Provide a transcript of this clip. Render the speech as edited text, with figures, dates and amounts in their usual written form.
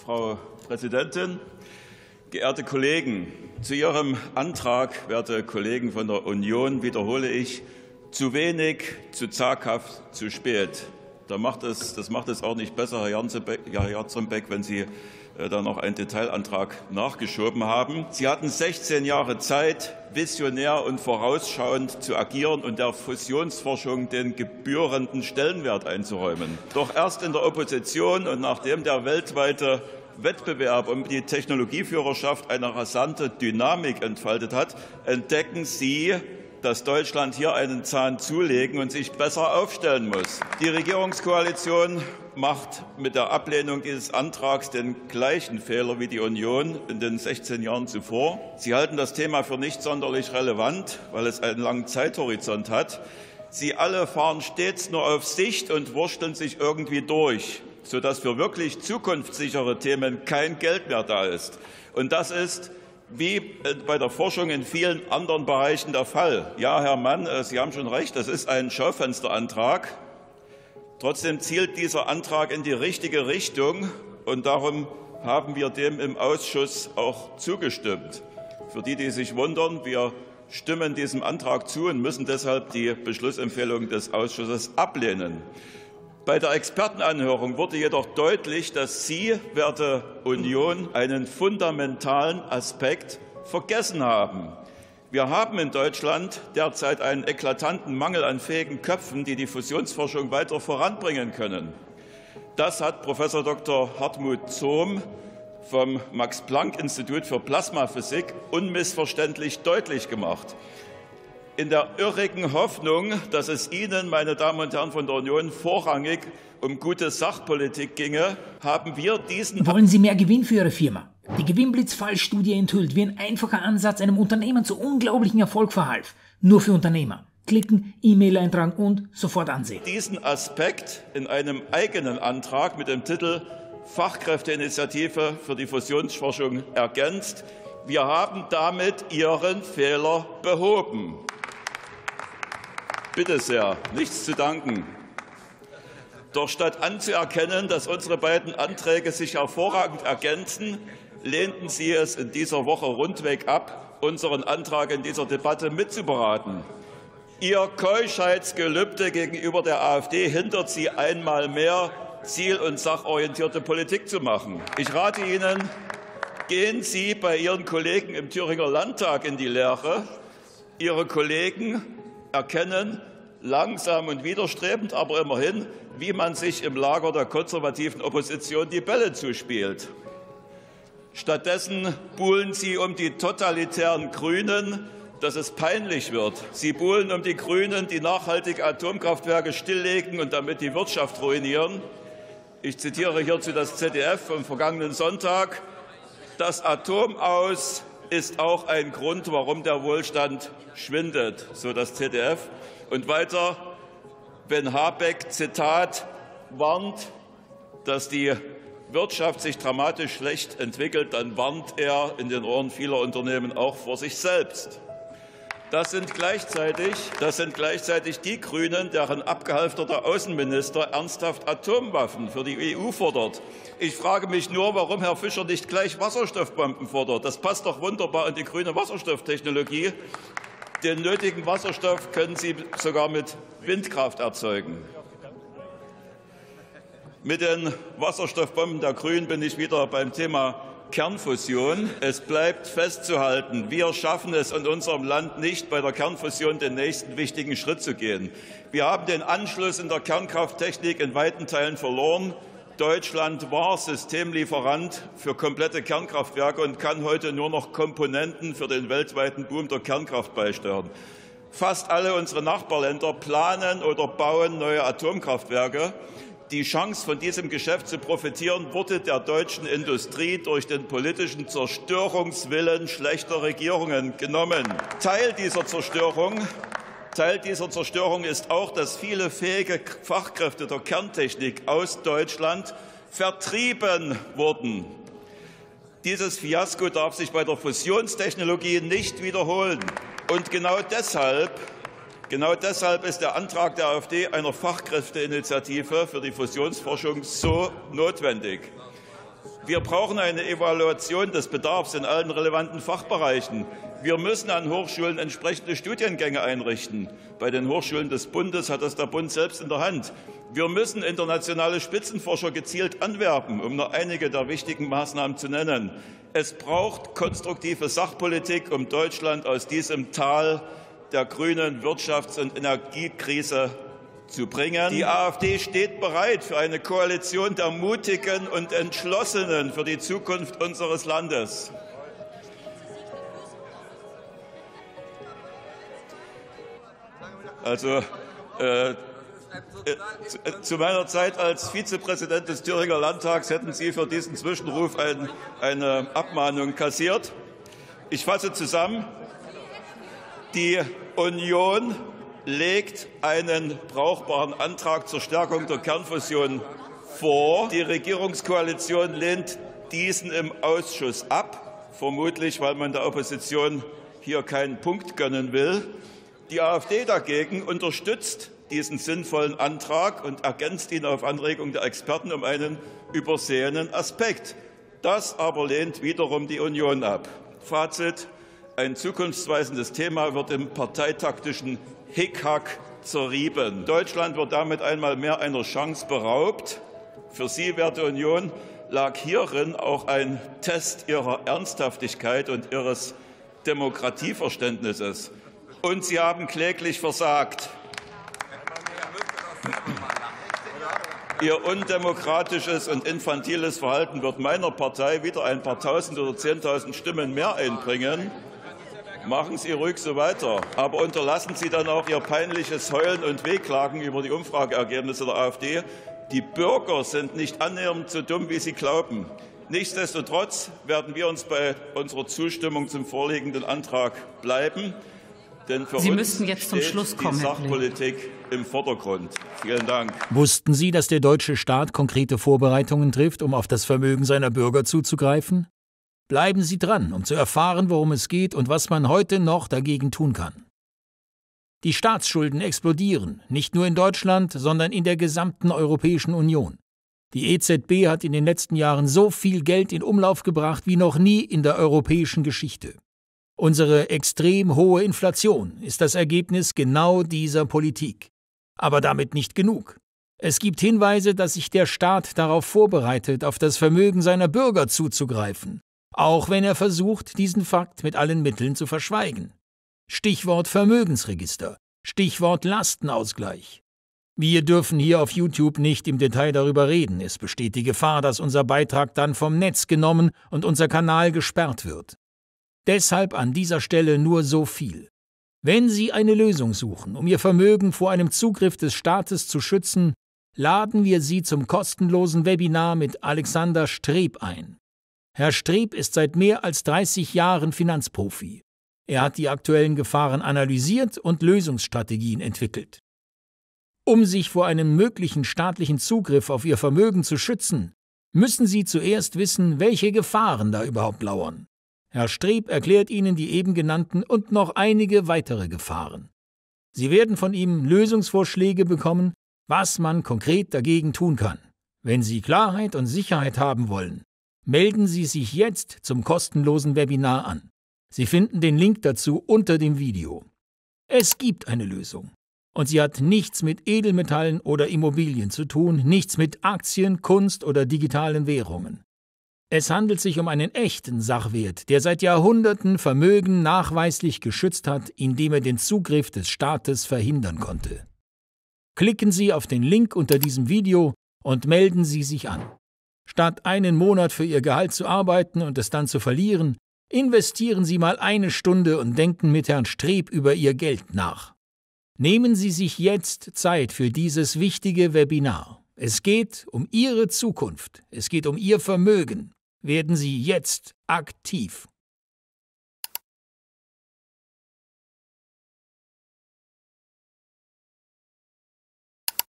Frau Präsidentin, geehrte Kollegen! Zu Ihrem Antrag, werte Kollegen von der Union, wiederhole ich: zu wenig, zu zaghaft, zu spät. Das macht es auch nicht besser, Herr Jarzenbeck, wenn Sie da noch einen Detailantrag nachgeschoben haben. Sie hatten 16 Jahre Zeit, visionär und vorausschauend zu agieren und der Fusionsforschung den gebührenden Stellenwert einzuräumen. Doch erst in der Opposition und nachdem der weltweite Wettbewerb um die Technologieführerschaft eine rasante Dynamik entfaltet hat, entdecken Sie, dass Deutschland hier einen Zahn zulegen und sich besser aufstellen muss. Die Regierungskoalition macht mit der Ablehnung dieses Antrags den gleichen Fehler wie die Union in den 16 Jahren zuvor. Sie halten das Thema für nicht sonderlich relevant, weil es einen langen Zeithorizont hat. Sie alle fahren stets nur auf Sicht und wursteln sich irgendwie durch, sodass für wirklich zukunftssichere Themen kein Geld mehr da ist. Und das ist wie bei der Forschung in vielen anderen Bereichen der Fall. Ja, Herr Mann, Sie haben schon recht, das ist ein Schaufensterantrag. Trotzdem zielt dieser Antrag in die richtige Richtung, und darum haben wir dem im Ausschuss auch zugestimmt. Für die, die sich wundern, wir stimmen diesem Antrag zu und müssen deshalb die Beschlussempfehlung des Ausschusses ablehnen. Bei der Expertenanhörung wurde jedoch deutlich, dass Sie, werte Union, einen fundamentalen Aspekt vergessen haben. Wir haben in Deutschland derzeit einen eklatanten Mangel an fähigen Köpfen, die die Fusionsforschung weiter voranbringen können. Das hat Prof. Dr. Hartmut Zohm vom Max-Planck-Institut für Plasmaphysik unmissverständlich deutlich gemacht. In der irrigen Hoffnung, dass es Ihnen, meine Damen und Herren von der Union, vorrangig um gute Sachpolitik ginge, haben wir diesen... Wollen Sie mehr Gewinn für Ihre Firma? Die Gewinnblitz-Fallstudie enthüllt, wie ein einfacher Ansatz einem Unternehmen zu unglaublichen Erfolg verhalf. Nur für Unternehmer. Klicken, E-Mail eintragen und sofort ansehen. Diesen Aspekt in einem eigenen Antrag mit dem Titel Fachkräfteinitiative für die Fusionsforschung ergänzt. Wir haben damit Ihren Fehler behoben. Bitte sehr, nichts zu danken. Doch statt anzuerkennen, dass unsere beiden Anträge sich hervorragend ergänzen, lehnten Sie es in dieser Woche rundweg ab, unseren Antrag in dieser Debatte mitzuberaten. Ihr Keuschheitsgelübde gegenüber der AfD hindert Sie einmal mehr, ziel- und sachorientierte Politik zu machen. Ich rate Ihnen, gehen Sie bei Ihren Kollegen im Thüringer Landtag in die Lehre. Ihre Kollegen erkennen, langsam und widerstrebend, aber immerhin, wie man sich im Lager der konservativen Opposition die Bälle zuspielt. Stattdessen buhlen Sie um die totalitären Grünen, dass es peinlich wird. Sie buhlen um die Grünen, die nachhaltige Atomkraftwerke stilllegen und damit die Wirtschaft ruinieren. Ich zitiere hierzu das ZDF vom vergangenen Sonntag: Das Atomaus ist auch ein Grund, warum der Wohlstand schwindet, so das ZDF. Und weiter, wenn Habeck, Zitat, warnt, dass die Wirtschaft sich dramatisch schlecht entwickelt, dann warnt er in den Ohren vieler Unternehmen auch vor sich selbst. Das sind gleichzeitig die Grünen, deren abgehalfterter Außenminister ernsthaft Atomwaffen für die EU fordert. Ich frage mich nur, warum Herr Fischer nicht gleich Wasserstoffbomben fordert. Das passt doch wunderbar in die grüne Wasserstofftechnologie. Den nötigen Wasserstoff können Sie sogar mit Windkraft erzeugen. Mit den Wasserstoffbomben der Grünen bin ich wieder beim Thema Kernfusion. Es bleibt festzuhalten, wir schaffen es in unserem Land nicht, bei der Kernfusion den nächsten wichtigen Schritt zu gehen. Wir haben den Anschluss in der Kernkrafttechnik in weiten Teilen verloren. Deutschland war Systemlieferant für komplette Kernkraftwerke und kann heute nur noch Komponenten für den weltweiten Boom der Kernkraft beisteuern. Fast alle unsere Nachbarländer planen oder bauen neue Atomkraftwerke. Die Chance, von diesem Geschäft zu profitieren, wurde der deutschen Industrie durch den politischen Zerstörungswillen schlechter Regierungen genommen. Teil dieser Zerstörung ist auch, dass viele fähige Fachkräfte der Kerntechnik aus Deutschland vertrieben wurden. Dieses Fiasko darf sich bei der Fusionstechnologie nicht wiederholen. Und genau deshalb ist der Antrag der AfD einer Fachkräfteinitiative für die Fusionsforschung so notwendig. Wir brauchen eine Evaluation des Bedarfs in allen relevanten Fachbereichen. Wir müssen an Hochschulen entsprechende Studiengänge einrichten. Bei den Hochschulen des Bundes hat das der Bund selbst in der Hand. Wir müssen internationale Spitzenforscher gezielt anwerben, um nur einige der wichtigen Maßnahmen zu nennen. Es braucht konstruktive Sachpolitik, um Deutschland aus diesem Tal der grünen Wirtschafts- und Energiekrise zu bringen. Die AfD steht bereit für eine Koalition der Mutigen und Entschlossenen für die Zukunft unseres Landes. Also zu meiner Zeit als Vizepräsident des Thüringer Landtags hätten Sie für diesen Zwischenruf eine Abmahnung kassiert. Ich fasse zusammen. Die Union legt einen brauchbaren Antrag zur Stärkung der Kernfusion vor. Die Regierungskoalition lehnt diesen im Ausschuss ab, vermutlich weil man der Opposition hier keinen Punkt gönnen will. Die AfD dagegen unterstützt diesen sinnvollen Antrag und ergänzt ihn auf Anregung der Experten um einen übersehenen Aspekt. Das aber lehnt wiederum die Union ab. Fazit: Ein zukunftsweisendes Thema wird im parteitaktischen Hickhack zerrieben. Deutschland wird damit einmal mehr einer Chance beraubt. Für Sie, werte Union, lag hierin auch ein Test Ihrer Ernsthaftigkeit und Ihres Demokratieverständnisses. Und Sie haben kläglich versagt. Ihr undemokratisches und infantiles Verhalten wird meiner Partei wieder ein paar Tausend oder 10.000 Stimmen mehr einbringen. Machen Sie ruhig so weiter, aber unterlassen Sie dann auch Ihr peinliches Heulen und Wehklagen über die Umfrageergebnisse der AfD. Die Bürger sind nicht annähernd so dumm, wie Sie glauben. Nichtsdestotrotz werden wir uns bei unserer Zustimmung zum vorliegenden Antrag bleiben, denn für uns steht die Sachpolitik im Vordergrund. Vielen Dank. Wussten Sie, dass der deutsche Staat konkrete Vorbereitungen trifft, um auf das Vermögen seiner Bürger zuzugreifen? Bleiben Sie dran, um zu erfahren, worum es geht und was man heute noch dagegen tun kann. Die Staatsschulden explodieren, nicht nur in Deutschland, sondern in der gesamten Europäischen Union. Die EZB hat in den letzten Jahren so viel Geld in Umlauf gebracht wie noch nie in der europäischen Geschichte. Unsere extrem hohe Inflation ist das Ergebnis genau dieser Politik. Aber damit nicht genug. Es gibt Hinweise, dass sich der Staat darauf vorbereitet, auf das Vermögen seiner Bürger zuzugreifen, auch wenn er versucht, diesen Fakt mit allen Mitteln zu verschweigen. Stichwort Vermögensregister, Stichwort Lastenausgleich. Wir dürfen hier auf YouTube nicht im Detail darüber reden. Es besteht die Gefahr, dass unser Beitrag dann vom Netz genommen und unser Kanal gesperrt wird. Deshalb an dieser Stelle nur so viel. Wenn Sie eine Lösung suchen, um Ihr Vermögen vor einem Zugriff des Staates zu schützen, laden wir Sie zum kostenlosen Webinar mit Alexander Streb ein. Herr Streb ist seit mehr als 30 Jahren Finanzprofi. Er hat die aktuellen Gefahren analysiert und Lösungsstrategien entwickelt. Um sich vor einem möglichen staatlichen Zugriff auf Ihr Vermögen zu schützen, müssen Sie zuerst wissen, welche Gefahren da überhaupt lauern. Herr Streb erklärt Ihnen die eben genannten und noch einige weitere Gefahren. Sie werden von ihm Lösungsvorschläge bekommen, was man konkret dagegen tun kann. Wenn Sie Klarheit und Sicherheit haben wollen, melden Sie sich jetzt zum kostenlosen Webinar an. Sie finden den Link dazu unter dem Video. Es gibt eine Lösung. Und sie hat nichts mit Edelmetallen oder Immobilien zu tun, nichts mit Aktien, Kunst oder digitalen Währungen. Es handelt sich um einen echten Sachwert, der seit Jahrhunderten Vermögen nachweislich geschützt hat, indem er den Zugriff des Staates verhindern konnte. Klicken Sie auf den Link unter diesem Video und melden Sie sich an. Statt einen Monat für Ihr Gehalt zu arbeiten und es dann zu verlieren, investieren Sie mal eine Stunde und denken mit Herrn Streb über Ihr Geld nach. Nehmen Sie sich jetzt Zeit für dieses wichtige Webinar. Es geht um Ihre Zukunft. Es geht um Ihr Vermögen. Werden Sie jetzt aktiv.